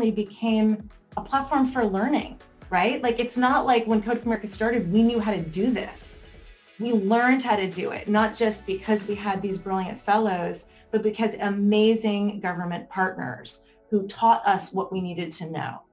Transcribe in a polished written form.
suddenly became a platform for learning, right? Like, it's not like when Code for America started, we knew how to do this. We learned how to do it, not just because we had these brilliant fellows, but because amazing government partners who taught us what we needed to know.